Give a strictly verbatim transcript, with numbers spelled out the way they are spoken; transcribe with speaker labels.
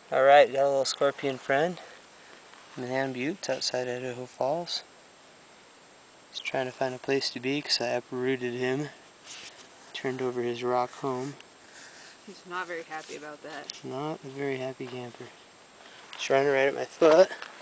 Speaker 1: Alright, got a little scorpion friend. Manan Buttes outside Idaho Falls. He's trying to find a place to be because I uprooted him. Turned over his rock home.
Speaker 2: He's not very happy about that.
Speaker 1: Not a very happy camper. He's running right at my foot.